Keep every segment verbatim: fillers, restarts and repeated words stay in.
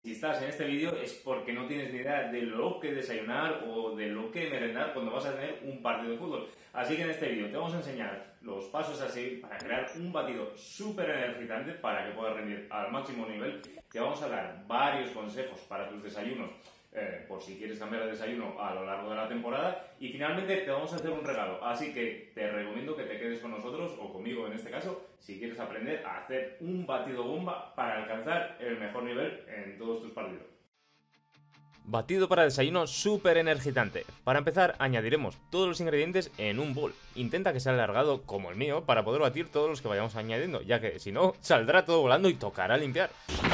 Si estás en este vídeo es porque no tienes ni idea de lo que desayunar o de lo que merendar cuando vas a tener un partido de fútbol. Así que en este vídeo te vamos a enseñar los pasos a seguir para crear un batido súper energizante para que puedas rendir al máximo nivel. Te vamos a dar varios consejos para tus desayunos, eh, por si quieres cambiar de desayuno a lo largo de la temporada. Y finalmente te vamos a hacer un regalo, así que te recomiendo que te quedes con nosotros, o conmigo en este caso, si quieres aprender a hacer un batido bomba para alcanzar el mejor nivel en todos tus partidos. Batido para desayuno súper energizante. Para empezar, añadiremos todos los ingredientes en un bol. Intenta que sea alargado como el mío para poder batir todos los que vayamos añadiendo, ya que si no, saldrá todo volando y tocará limpiar.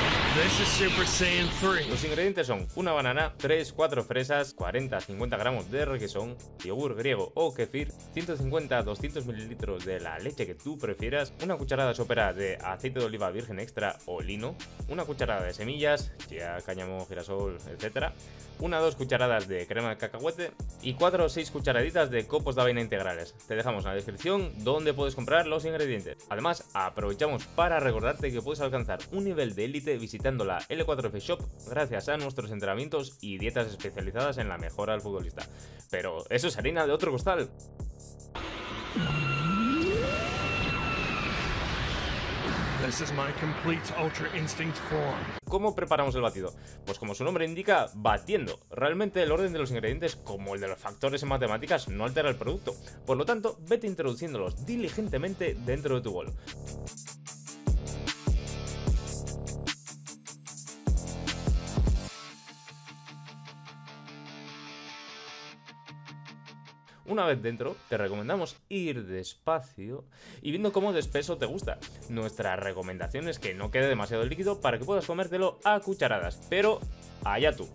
Los ingredientes son una banana, tres cuatro fresas, cuarenta a cincuenta gramos de requesón, yogur griego o kefir, ciento cincuenta a doscientos mililitros de la leche que tú prefieras, una cucharada sopera de aceite de oliva virgen extra o lino, una cucharada de semillas, chía, cáñamo, girasol, etcétera, una o dos cucharadas de crema de cacahuete y cuatro o seis cucharaditas de copos de avena integrales. Te dejamos en la descripción donde puedes comprar los ingredientes. Además, aprovechamos para recordarte que puedes alcanzar un nivel de élite visitando la L cuatro F Shop gracias a nuestros entrenamientos y dietas especializadas en la mejora del futbolista. Pero eso es harina de otro costal. This is my complete Ultra Instinct form. ¿Cómo preparamos el batido? Pues como su nombre indica, batiendo. Realmente el orden de los ingredientes, como el de los factores en matemáticas, no altera el producto. Por lo tanto, vete introduciéndolos diligentemente dentro de tu bol. Una vez dentro, te recomendamos ir despacio y viendo cómo de espeso te gusta. Nuestra recomendación es que no quede demasiado líquido para que puedas comértelo a cucharadas, pero allá tú.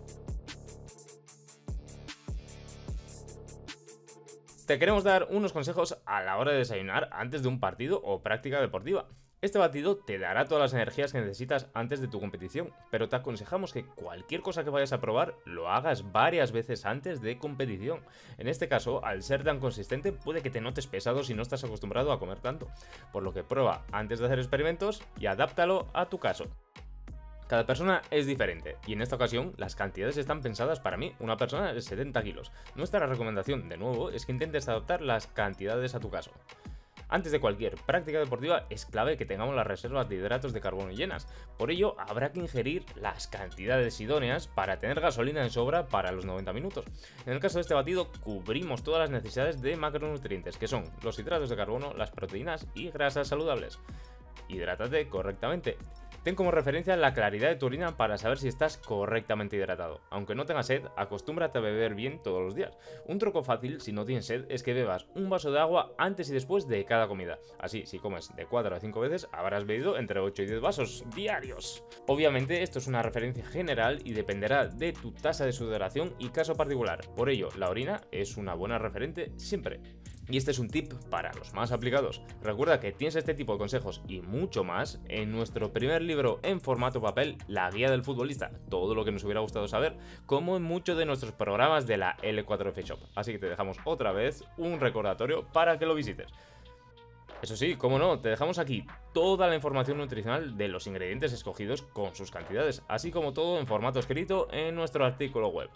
Te queremos dar unos consejos a la hora de desayunar antes de un partido o práctica deportiva. Este batido te dará todas las energías que necesitas antes de tu competición, pero te aconsejamos que cualquier cosa que vayas a probar lo hagas varias veces antes de competición. En este caso, al ser tan consistente, puede que te notes pesado si no estás acostumbrado a comer tanto, por lo que prueba antes de hacer experimentos y adáptalo a tu caso. Cada persona es diferente y en esta ocasión las cantidades están pensadas para mí, una persona de setenta kilos. Nuestra recomendación, de nuevo, es que intentes adaptar las cantidades a tu caso. Antes de cualquier práctica deportiva es clave que tengamos las reservas de hidratos de carbono llenas, por ello habrá que ingerir las cantidades idóneas para tener gasolina de sobra para los noventa minutos. En el caso de este batido cubrimos todas las necesidades de macronutrientes, que son los hidratos de carbono, las proteínas y grasas saludables. Hidrátate correctamente. Ten como referencia la claridad de tu orina para saber si estás correctamente hidratado. Aunque no tengas sed, acostúmbrate a beber bien todos los días. Un truco fácil si no tienes sed es que bebas un vaso de agua antes y después de cada comida. Así, si comes de cuatro a cinco veces, habrás bebido entre ocho y diez vasos diarios. Obviamente esto es una referencia general y dependerá de tu tasa de sudoración y caso particular. Por ello, la orina es una buena referente siempre. Y este es un tip para los más aplicados. Recuerda que tienes este tipo de consejos y mucho más en nuestro primer libro en formato papel, La Guía del Futbolista. Todo lo que nos hubiera gustado saber, como en muchos de nuestros programas de la L cuatro F Shop. Así que te dejamos otra vez un recordatorio para que lo visites. Eso sí, como no, te dejamos aquí toda la información nutricional de los ingredientes escogidos con sus cantidades, así como todo en formato escrito en nuestro artículo web.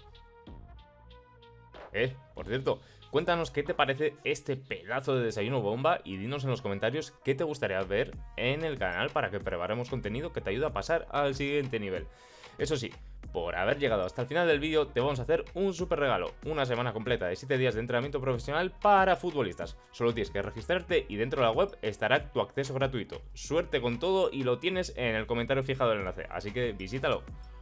Eh, por cierto, cuéntanos qué te parece este pedazo de desayuno bomba y dinos en los comentarios qué te gustaría ver en el canal para que preparemos contenido que te ayude a pasar al siguiente nivel. Eso sí, por haber llegado hasta el final del vídeo te vamos a hacer un súper regalo, una semana completa de siete días de entrenamiento profesional para futbolistas. Solo tienes que registrarte y dentro de la web estará tu acceso gratuito. Suerte con todo y lo tienes en el comentario fijado del enlace, así que visítalo.